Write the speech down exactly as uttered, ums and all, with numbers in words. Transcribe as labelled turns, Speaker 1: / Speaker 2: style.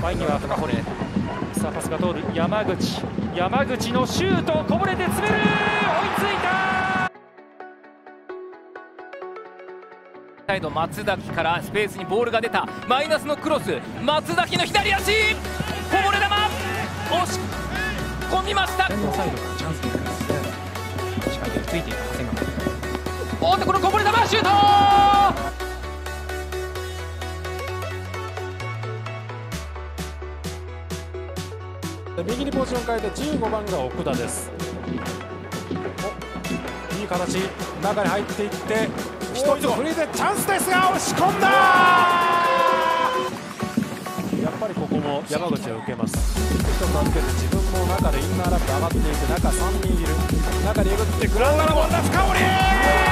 Speaker 1: 前には深堀。さあパスが通る山口。山口のシュートこぼれて詰める。追いついた。
Speaker 2: サイド松崎からスペースにボールが出た。マイナスのクロス。松崎の左足。こぼれ球。押し込みました。
Speaker 1: サイドからチャンスにですね。しっかりとついていた長谷川。
Speaker 2: おっとこのこぼれ球シュート。
Speaker 3: 右にポジション変えてじゅうごばんが奥田です。いい形、中に入っていって一つフリーでチャンスですが押し込んだ。やっぱりここも山口は受けます。一つ預けて自分も中でインナーラップ上がっていく。中さんにんいる。中にえぐってグラウンダーのボールだ深堀。